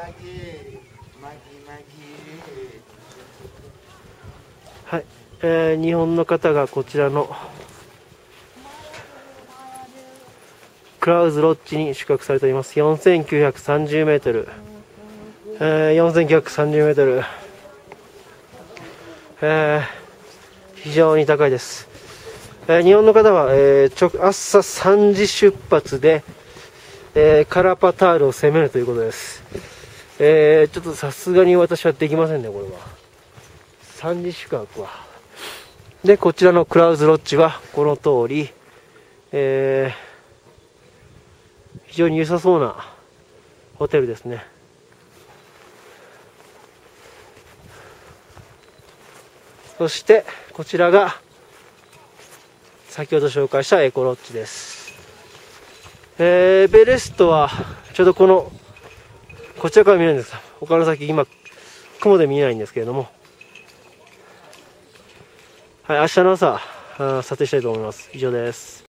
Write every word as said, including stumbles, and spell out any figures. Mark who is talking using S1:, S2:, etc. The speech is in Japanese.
S1: はい、えー、日本の方がこちらのクラウズロッジに宿泊されております。よんせんきゅうひゃくさんじゅうメートル、えー、よんせんきゅうひゃくさんじゅうメートル、えー、非常に高いです。えー、日本の方は、えー、ちょ朝さんじ出発で、えー、カラパタールを攻めるということです。えー、ちょっとさすがに私はできませんね、これは。さんじ宿泊は。で、こちらのクラウズロッジは、この通り、えー、非常に良さそうなホテルですね。そして、こちらが、先ほど紹介したエコロッジです。えー、エベレストは、ちょうどこの、こちらから見えるんです。他の先、今、雲で見えないんですけれども、はい、明日の朝、撮影したいと思います。以上です。